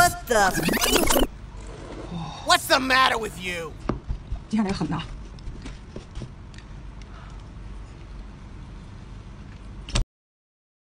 What the? What's the matter with you? 接下来狠呐！